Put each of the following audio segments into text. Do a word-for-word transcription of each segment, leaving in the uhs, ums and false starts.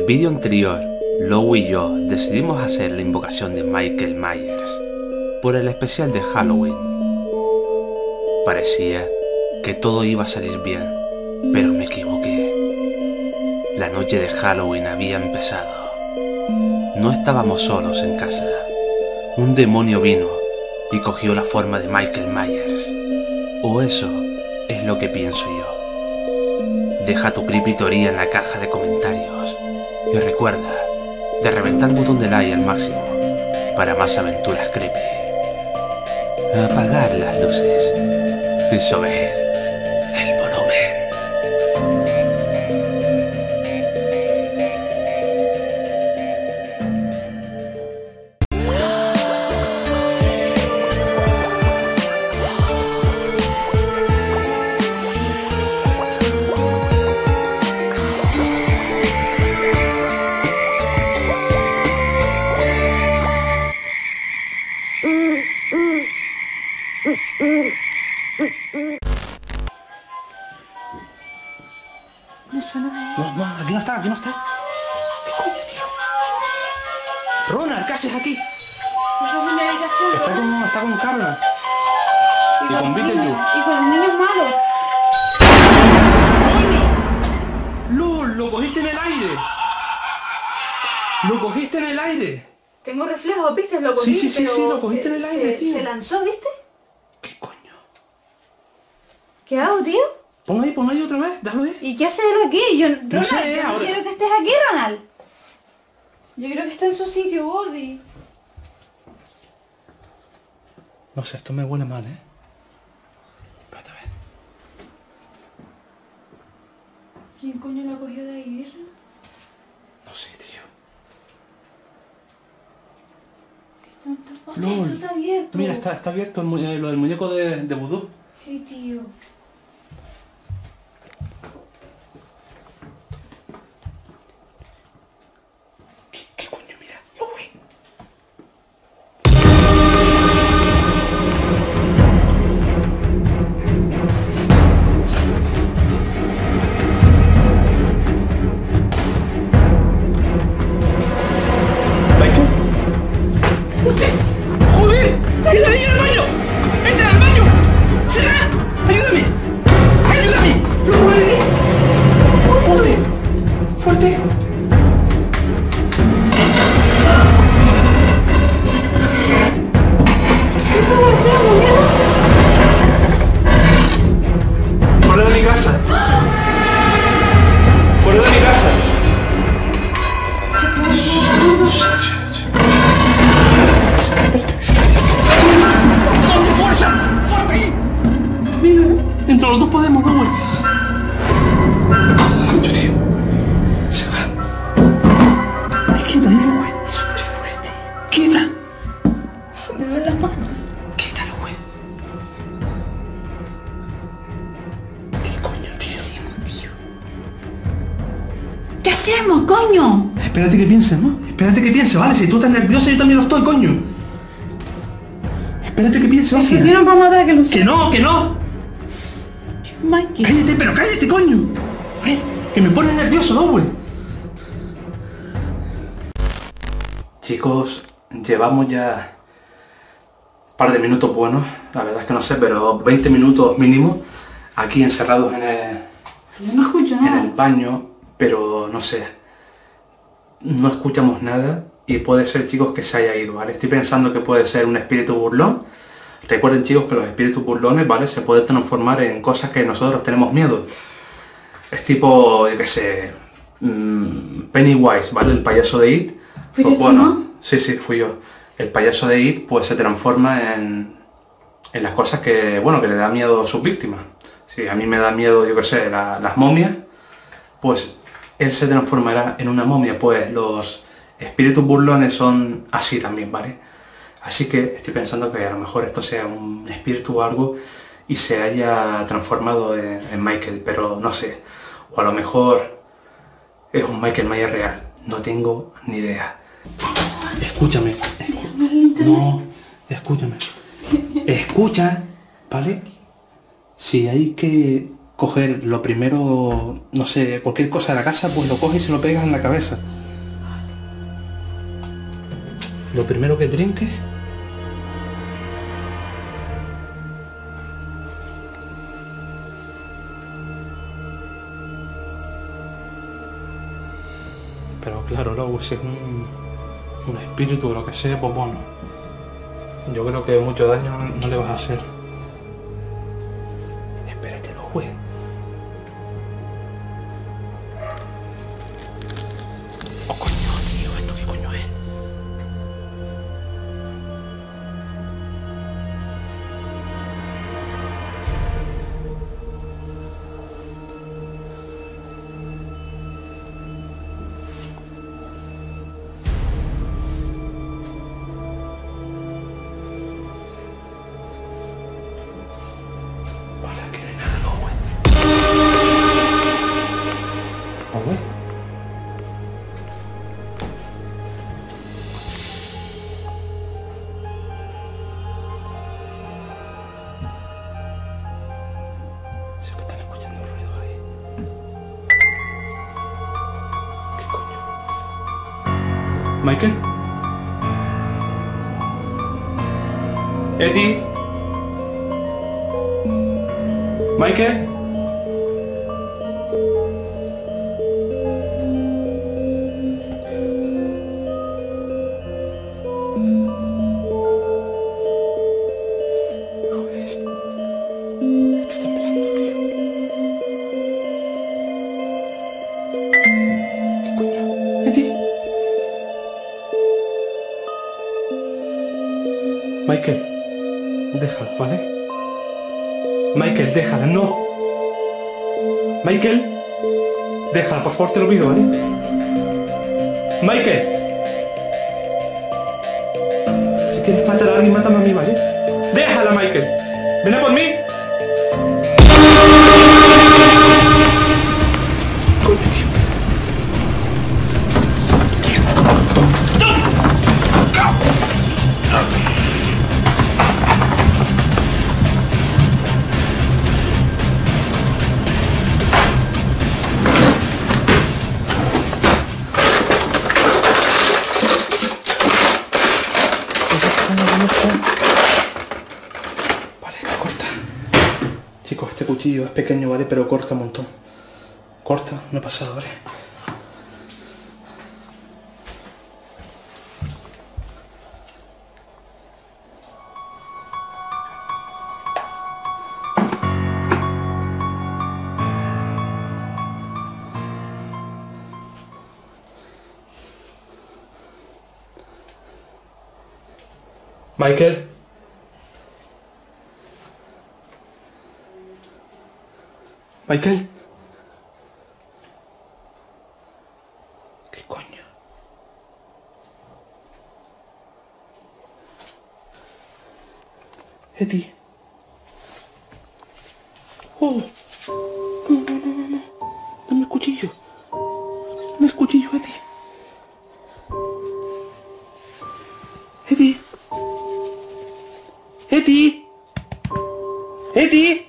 vídeo anterior, Lou y yo decidimos hacer la invocación de Michael Myers por el especial de Halloween. Parecía que todo iba a salir bien, pero me equivoqué. La noche de Halloween había empezado. No estábamos solos en casa. Un demonio vino y cogió la forma de Michael Myers. O eso es lo que pienso yo. Deja tu creepy teoría en la caja de comentarios. Y recuerda de reventar el botón de like al máximo para más aventuras creepy. Apagar las luces y subir el volumen. Me suena de... No, no, aquí no está, aquí no está. ¿Qué coño, tío? Ronald, ¿qué haces aquí? Estás en mi habitación. Está ¿verdad? con, está con Carla. Y y con con los Beetlejuice. niños- Y con los niños malos. ¡Coño! ¡Lo, lo cogiste en el aire! ¡Lo cogiste en el aire! Tengo reflejos, ¿viste? Lo cogí, Sí, sí, sí, pero sí, lo cogiste se- en el aire, se- tío. Se lanzó, ¿viste? ¿Qué coño? ¿Qué hago, tío? Pon ahí, pon ahí otra vez, déjalo ahí. ¿Y qué hace él aquí? Yo, Ronald, sé, yo no ahora- quiero que estés aquí, Ronald. Yo quiero que esté en su sitio, Gordy. No sé, esto me huele mal, ¿eh? Espérate a ver. ¿Quién coño lo cogió de ahí, Ronald? No sé, tío. Qué tonto. Hostia, Lol. eso está abierto. Mira, está, está abierto el mu- eh, lo del muñeco de, de vudú. Sí, tío. ¿Qué, qué coño? Mira, lo güey. ¿Michael? ¡Joder! ¡Entra ahí al baño! ¡Entra al baño! ¡Será! ¡Ayúdame! ¡Ayúdame! ¡Lo mueve! ¡Fuerte! ¡Fuerte! ¿Qué puede ser, mujer? ¡Fuera de mi casa! ¡Fuera de mi casa! ¡Dame fuerza! ¡Fuerte ahí! Mira, entre los dos podemos, ¿no, güey? Coño, tío. Se va. Ay, quita, dilo, güey. Es súper fuerte. Quita. Me duele las manos. Quítalo, güey. ¿Qué coño, tío? Tío. ¿Qué hacemos, coño? Espérate que piense, ¿no? Espérate que piense, ¿vale? Si tú estás nerviosa, yo también lo estoy, coño. Espérate que piense, ¿vale? Si tienen para matar que lo sé. ¡Que no, que no! Mikey. ¡Cállate, pero cállate, coño! Ay, que me pone nervioso, ¿no, güey? Chicos, llevamos ya un par de minutos buenos, la verdad es que no sé, pero veinte minutos mínimo, aquí encerrados en el, Yo no escucho en nada. el baño, pero no sé, no escuchamos nada y puede ser, chicos, que se haya ido, ¿vale? Estoy pensando que puede ser un espíritu burlón. Recuerden, chicos, que los espíritus burlones, ¿vale? Se pueden transformar en cosas que nosotros tenemos miedo. Es tipo, yo qué sé, mmm, Pennywise, ¿vale? El payaso de It. ¿Fuiste Pues tú, bueno, no? sí, sí, fui yo. El payaso de It, pues se transforma en, en las cosas que, bueno, que le da miedo a sus víctimas. Si a mí me da miedo, yo qué sé, la- las momias, pues él se transformará en una momia. Pues los espíritus burlones son así también, ¿vale? Así que estoy pensando que a lo mejor esto sea un espíritu o algo y se haya transformado en, en Michael, pero no sé. O a lo mejor es un Michael Myers real. No tengo ni idea. Escúchame. No, escúchame. Escucha, ¿vale? Si hay que coger lo primero, no sé, cualquier cosa de la casa, pues lo coges y se lo pegas en la cabeza. Lo primero que trinque. Pero claro, luego si es un, un espíritu o lo que sea, pues bueno. Yo creo que mucho daño no, no le vas a hacer. Espérate, lo juez. Oh, coño, tío, ¿esto qué coño es? Vale, aquí no hay nada, no, güey. Oh, güey. Sí que están escuchando ruido ahí. ¿Qué coño? ¿Michael? ¿Eti? ¿Michael? Michael, déjala, ¿vale? Michael, déjala, no. Michael, déjala, por favor, te lo pido, ¿vale? Michael. Si quieres matar a alguien, mátame a mí, ¿vale? Déjala, Michael. Ven a por mí. Coño, tío. Vale, está corta. Chicos, este cuchillo es pequeño, ¿vale? Pero corta un montón. Corta, no he pasado, ¿vale? Michael. Michael. ¿Qué coño? Eti. Oh. No, no, no, no, no. Dame el cuchillo. Dame el cuchillo, Eti. Eti. Eti. Eti.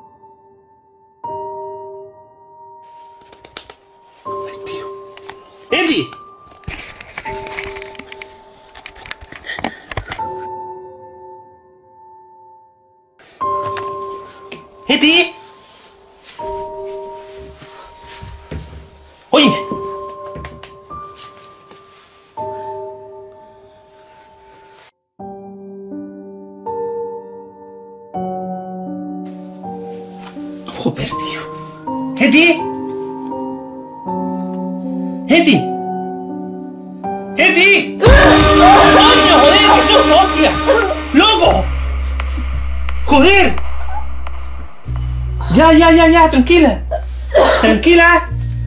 Ay, tío. Eti. Eti. Oye. Joder, tío. ¡Eti! ¡Eti! ¡Eti! ¡Coño, joder! ¡Que sos hostia! ¡Loco! ¡Joder! Ya, ya, ya, ya, tranquila. Tranquila.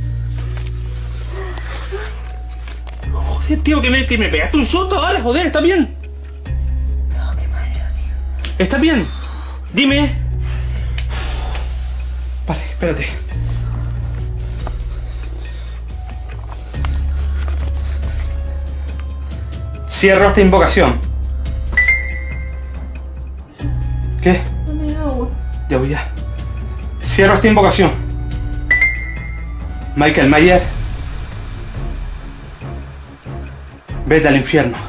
Joder, tío, que me, que me pegaste un susto ahora, joder, ¿está bien? No, qué mareo, tío. ¿Está bien? Dime. Vale, espérate. Cierro esta invocación. ¿Qué? Dame agua. Ya voy ya. Cierro esta invocación. Michael Mayer. Vete al infierno.